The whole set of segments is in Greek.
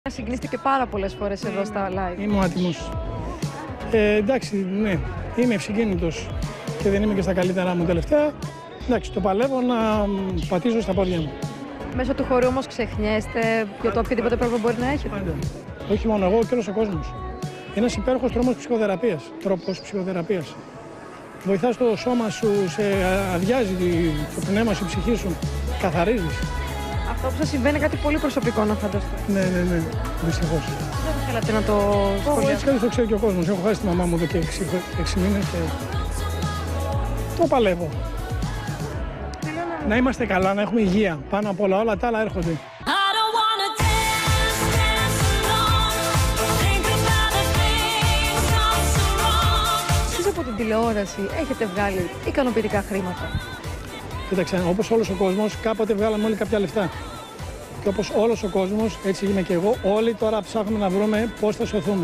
Συγκινήθηκε πάρα πολλές φορές εδώ στα live. Είμαι ο άτιμος. Εντάξει, ναι, είμαι ευσυγκίνητος και δεν είμαι και στα καλύτερά μου τελευταία. Εντάξει, το παλεύω να πατήσω στα πόδια μου. Μέσω του χορού όμως ξεχνιέστε για το οποιοδήποτε πρόβλημα μπορεί να έχετε. Πάντα. Όχι μόνο εγώ, και όλος ο κόσμος. Ένας υπέροχος τρόπος ψυχοθεραπείας. Βοηθάς το σώμα σου, σε αδειάζει το πνεύμα σου, η ψυχή σου, καθαρίζεις. Αυτό που σας συμβαίνει είναι κάτι πολύ προσωπικό, να φανταστώ. Ναι, δυστυχώς. Δεν θέλατε να το σχολιάσετε. Έτσι το ξέρει και ο κόσμος. Έχω χάσει τη μαμά μου εδώ και 6 μήνες και το παλεύω. Να είμαστε καλά, να έχουμε υγεία. Πάνω απ' όλα τα άλλα έρχονται. Εσείς από την τηλεόραση έχετε βγάλει ικανοποιητικά χρήματα? Κοίταξε, όπως όλος ο κόσμος, κάποτε βγάλαμε όλοι κάποια λεφτά. Και όπως όλος ο κόσμος, έτσι είμαι και εγώ, όλοι τώρα ψάχνουμε να βρούμε πώς θα σωθούμε.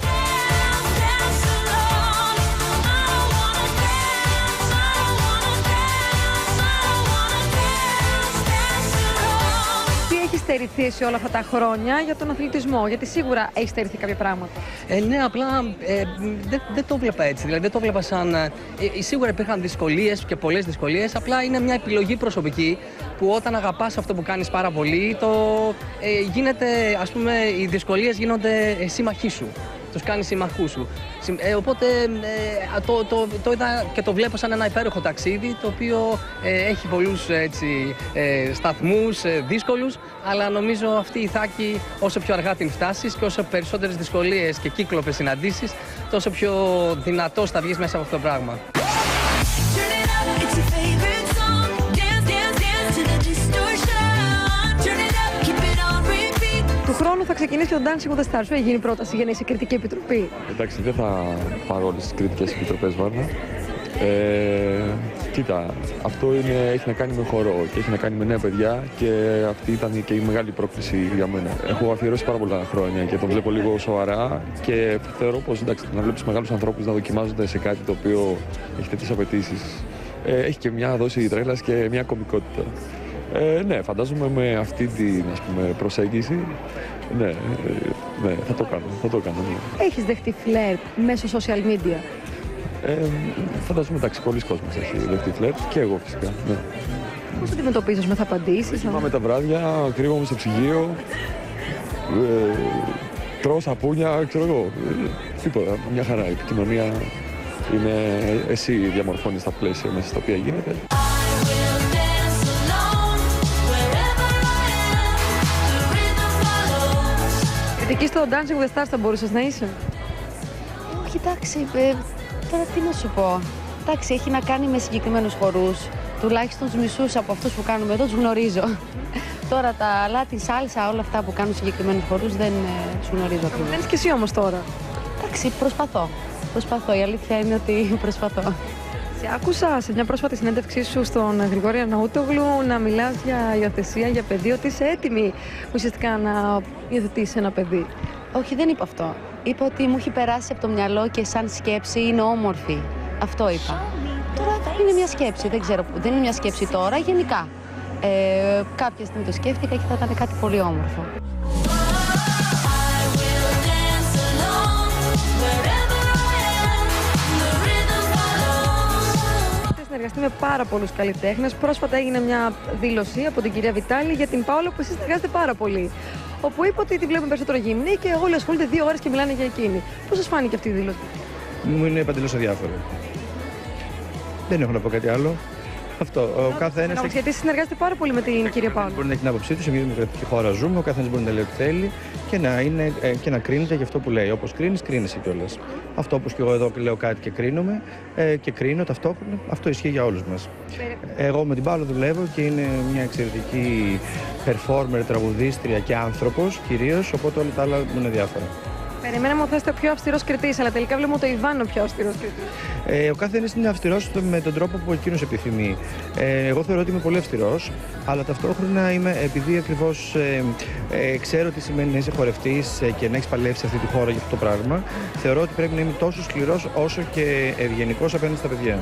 Τι έχει στερηθεί σε όλα αυτά τα χρόνια για τον αθλητισμό? Γιατί σίγουρα έχει στερηθεί κάποια πράγματα. Ναι, απλά δεν το βλέπα έτσι. Δηλαδή δεν το βλέπα σαν. Σίγουρα υπήρχαν δυσκολίες και πολλές δυσκολίες. Απλά είναι μια επιλογή προσωπική που όταν αγαπάς αυτό που κάνεις πάρα πολύ, γίνεται, ας πούμε, οι δυσκολίες γίνονται σύμμαχοί σου. Τους κάνεις συμμαχούς σου. Οπότε το είδα και το βλέπω σαν ένα υπέροχο ταξίδι, το οποίο έχει πολλούς σταθμούς δύσκολους, αλλά νομίζω αυτή η θάκη, όσο πιο αργά την φτάσεις και όσο περισσότερες δυσκολίες και κύκλοπες συναντήσεις, τόσο πιο δυνατός θα βγεις μέσα από αυτό το πράγμα. Του χρόνου θα ξεκινήσει το Dancing with the Stars. Σου έχει γίνει πρόταση για να είσαι κριτική επιτροπή? Εντάξει, δεν θα πάρω όλες τις κριτικές επιτροπές, Βάρνα. Κοίτα, αυτό έχει να κάνει με χορό και έχει να κάνει με νέα παιδιά και αυτή ήταν και η μεγάλη πρόκληση για μένα. Έχω αφιερώσει πάρα πολλά χρόνια και το βλέπω λίγο σοβαρά και θεωρώ πως, εντάξει, να βλέπεις μεγάλους ανθρώπους να δοκιμάζονται σε κάτι το οποίο έχει τέτοιες απαιτήσεις. Έχει και μια δόση τρέλας και μια κωμικότητα. Ναι, φαντάζομαι με αυτή την, ας πούμε, προσέγγιση, ναι, θα το κάνω, ναι. Έχεις δεχτεί φλερτ μέσω social media? Φαντάζομαι, εντάξει, πολλοί κόσμος έχει δεχτεί φλερτ και εγώ φυσικά, ναι. Πώς αντιμετωπίζεις, με θα απαντήσεις? Κοιμάμαι τα βράδια, κρύβομαι στο ψυγείο, τρώω σαπούνια, ξέρω εγώ, τίποτα, μια χαρά. Η επικοινωνία είναι, εσύ διαμορφώνεις τα πλαίσια μέσα στα οποία γίνεται. Εκεί στο Dancing with the Stars θα μπορούσες να είσαι? Όχι, εντάξει, τώρα τι να σου πω. Εντάξει, έχει να κάνει με συγκεκριμένους χορούς. Τουλάχιστον τους μισούς από αυτούς που κάνουμε εδώ τους γνωρίζω. Τώρα τα Latin salsa, όλα αυτά που κάνουν συγκεκριμένους χορούς δεν τους γνωρίζω ακριβώς. Δεν είσαι και εσύ όμως τώρα? Εντάξει, προσπαθώ. Η αλήθεια είναι ότι προσπαθώ. Σε άκουσα σε μια πρόσφατη συνέντευξή σου στον Γρηγόρη Αρναούτογλου να μιλάς για υιοθεσία, για παιδί, ότι είσαι έτοιμη ουσιαστικά να υιοθετήσεις ένα παιδί. Όχι, δεν είπα αυτό. Είπα ότι μου έχει περάσει από το μυαλό και σαν σκέψη είναι όμορφη. Αυτό είπα. Τώρα είναι μια σκέψη, δεν ξέρω, δεν είναι μια σκέψη τώρα, γενικά. Κάποια στιγμή το σκέφτηκα και θα ήταν κάτι πολύ όμορφο. Συνεργαστεί με πάρα πολλούς καλλιτέχνες. Πρόσφατα έγινε μια δήλωση από την κυρία Βιτάλη για την Πάολα, που εσείς συνεργάζετε πάρα πολύ. Όπου είπε ότι τη βλέπουμε περισσότερο γυμνή και όλοι ασχολούνται 2 ώρες και μιλάνε για εκείνη. Πώς σας φάνηκε αυτή η δήλωση? Μου είναι παντελώς αδιάφορο. Δεν έχω να πω κάτι άλλο. Αυτό. Ο καθένας. Γιατί συνεργάζεται πάρα πολύ με την κυρία Πάολα. Μπορεί να έχει την άποψή του, σε μια δημοκρατική χώρα ζούμε. Ο καθένας μπορεί να λέει ό,τι θέλει και να κρίνεται για αυτό που λέει. Όπως κρίνεις, κρίνεσαι κιόλας. Αυτό όπως και εγώ εδώ λέω κάτι και κρίνομαι και κρίνω ταυτόχρονα, αυτό ισχύει για όλους μας. Εγώ με την Πάολα δουλεύω και είναι μια εξαιρετική performer, τραγουδίστρια και άνθρωπος κυρίως, οπότε όλα τα άλλα μου είναι διάφορα. Περιμέναμε ότι θα είστε ο πιο αυστηρός κριτής, αλλά τελικά βλέπουμε το Ιβάν ο πιο αυστηρός κριτής. Ο καθένας είναι αυστηρός με τον τρόπο που εκείνος επιθυμεί. Εγώ θεωρώ ότι είμαι πολύ αυστηρός, αλλά ταυτόχρονα επειδή ακριβώς ξέρω τι σημαίνει να είσαι χορευτής και να έχεις παλέψει σε αυτή τη χώρα για αυτό το πράγμα, θεωρώ ότι πρέπει να είμαι τόσο σκληρός όσο και ευγενικός απέναντι στα παιδιά.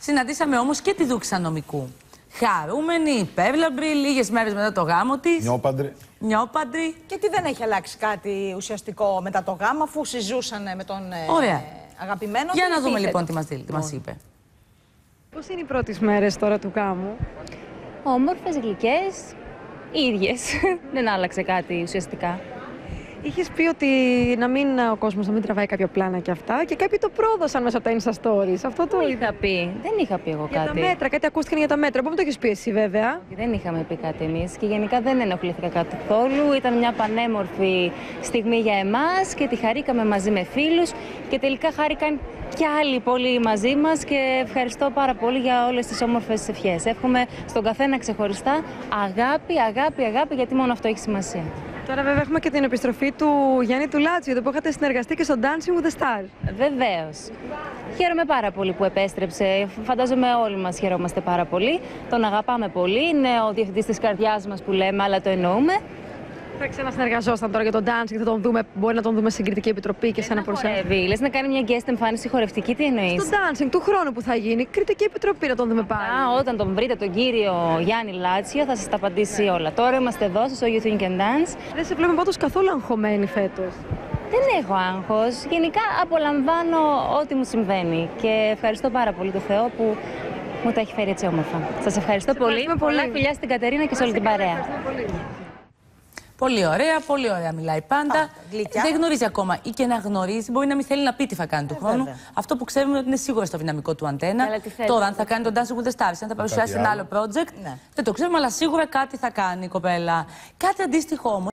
Συναντήσαμε όμως και τη Δούξα Νομικού. Χαρούμενη, υπέρλαμπρη, λίγες μέρες μετά το γάμο της. Νιόπαντρη. Και τι δεν έχει αλλάξει κάτι ουσιαστικό μετά το γάμο, αφού συζούσαν με τον αγαπημένο. Για να δούμε λοιπόν τι μας είπε. Πώς είναι οι πρώτες μέρες τώρα του γάμου? Όμορφες, γλυκές, ίδιες. Δεν άλλαξε κάτι ουσιαστικά. Είχες πει ότι ο κόσμος να μην τραβάει κάποια πλάνα και αυτά και κάποιοι το πρόδωσαν μέσα από τα Insta Stories. Αυτό το είχα πει. Δεν είχα πει εγώ κάτι. Για τα μέτρα, κάτι ακούστηκαν για τα μέτρα. Πού το έχεις πει εσύ, βέβαια? Δεν είχαμε πει κάτι εμείς και γενικά δεν ενοχλήθηκα καθόλου. Ήταν μια πανέμορφη στιγμή για εμάς και τη χαρήκαμε μαζί με φίλους και τελικά χάρηκαν κι άλλοι πολύ μαζί μας και ευχαριστώ πάρα πολύ για όλες τις όμορφες ευχές. Εύχομαι στον καθένα ξεχωριστά αγάπη, αγάπη, αγάπη, γιατί μόνο αυτό έχει σημασία. Τώρα βέβαια έχουμε και την επιστροφή του Γιάννη του Λάτσιο, που είχατε συνεργαστεί και στο Dancing with the Stars. Βεβαίως. Χαίρομαι πάρα πολύ που επέστρεψε. Φαντάζομαι όλοι μας χαιρόμαστε πάρα πολύ. Τον αγαπάμε πολύ. Είναι ο διευθυντής της καρδιάς μας που λέμε, αλλά το εννοούμε. Θα ξανασυνεργαζόσταν τώρα για τον Dancing, θα τον δούμε, μπορεί να τον δούμε στην Κριτική Επιτροπή και σε ένα προσέγγιση. Λες να κάνει μια guest εμφάνιση χορευτική, τι εννοείς? Στο Dancing του χρόνου που θα γίνει, Κριτική Επιτροπή να τον δούμε πάλι. Όταν τον βρείτε τον κύριο Γιάννη Λάτσιο θα σας τα απαντήσει όλα. Τώρα είμαστε εδώ στο You Think and Dance. Δεν σε βλέπουμε πάντως καθόλου αγχωμένη φέτος. Δεν έχω άγχος. Γενικά απολαμβάνω ό,τι μου συμβαίνει και ευχαριστώ πάρα πολύ τον Θεό που μου τα έχει φέρει έτσι όμορφα. Σας ευχαριστώ πολύ. Πολλά φιλιά στην Κατερίνα και σε όλη την παρέα. Πολύ ωραία μιλάει πάντα. Δεν γνωρίζει ακόμα ή και να γνωρίζει, μπορεί να μην θέλει να πει τι θα κάνει του χρόνου. Αυτό που ξέρουμε είναι ότι είναι σίγουρα στο δυναμικό του Αντένα. Τώρα, αν θα κάνει τον Dancing with the Stars, αν θα παρουσιάσει ένα άλλο project, δεν το ξέρουμε, αλλά σίγουρα κάτι θα κάνει η κοπέλα. Κάτι αντίστοιχο όμως.